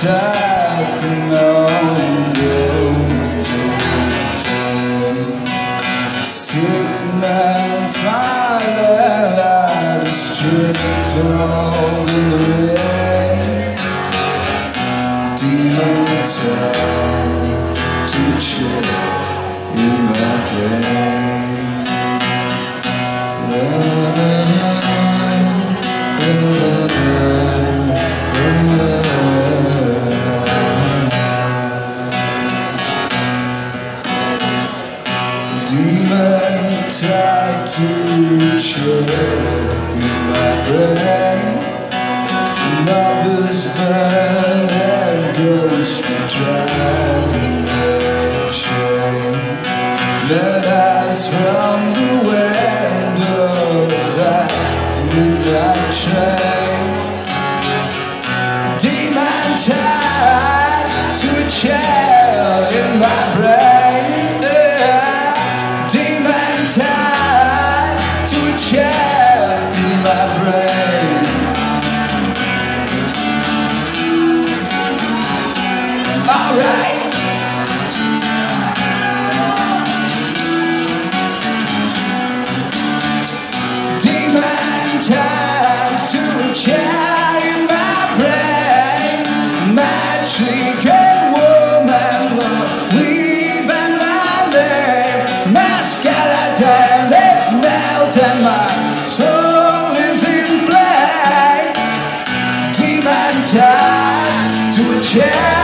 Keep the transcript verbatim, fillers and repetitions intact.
tapping on the sick man smiling at a strict dog in the rain. Demon time to chill in my brain. Demon tied to a chair in my brain. Lovers burn and ghosts be dragging their chains. Let eyes from the window of that midnight train. Demon tied to a chair in my brain. Tied to a chair in my brain. Alright. Demon tied to a chair in my brain. Magic and woman love, leave and my name. My skeleton is melting, my soul is in play. Demon tied to a chair.